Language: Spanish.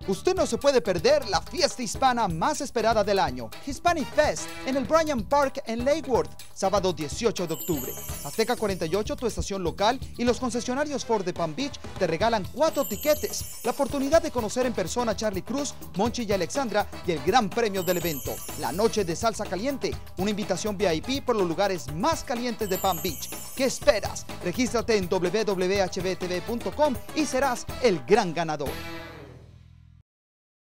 Usted no se puede perder la fiesta hispana más esperada del año, Hispanic Fest, en el Bryant Park en Lake Worth, sábado 18 de octubre. Azteca 48, tu estación local, y los concesionarios Ford de Palm Beach te regalan 4 tiquetes, la oportunidad de conocer en persona a Charlie Cruz, Monchi y Alexandra y el gran premio del evento, la noche de salsa caliente, una invitación VIP por los lugares más calientes de Palm Beach. ¿Qué esperas? Regístrate en www.hbtv.com y serás el gran ganador.